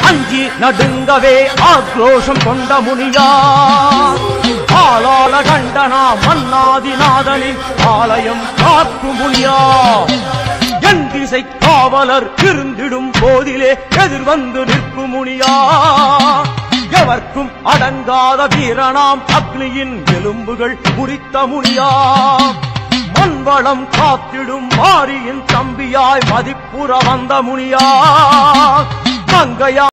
அஞ்சி நடுங்கவே ஆக்ரோஷம் கொண்ட முனியா ஆளாள கண்டனா மன்னாதிநாதனின் ஆலயம் காக்கும் முனியா என் திசை காவலர் இருந்திடும் போதிலே எதிர்வந்து நிற்கும் முனியா எவர்க்கும் அடங்காத வீரனாம் அக்னியின் எலும்புகள் குறித்த முனியா மண்வளம் காத்திடும் மாரியின் தம்பியாய் மதிப்புற வந்த முனியா மங்கையா